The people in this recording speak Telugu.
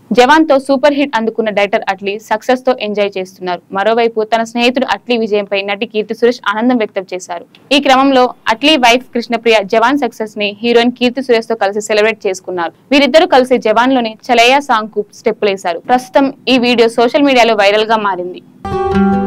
జవాన్ తో సూపర్ హిట్ అందుకున్న డైరెక్టర్ అట్లీ సక్సెస్ తో ఎంజాయ్ చేస్తున్నారు. మరోవైపు తన స్నేహితుడు అట్లీ విజయంపై నటి కీర్తి సురేష్ ఆనందం వ్యక్తం చేశారు. ఈ క్రమంలో అట్లీ వైఫ్ కృష్ణప్రియ జవాన్ సక్సెస్ ని హీరోయిన్ కీర్తి సురేష్ తో కలిసి సెలబ్రేట్ చేసుకున్నారు. వీరిద్దరూ కలిసి జవాన్ లోని చలయ్య సాంగ్ కు స్టెప్పులేశారు. ప్రస్తుతం ఈ వీడియో సోషల్ మీడియాలో వైరల్ గా మారింది.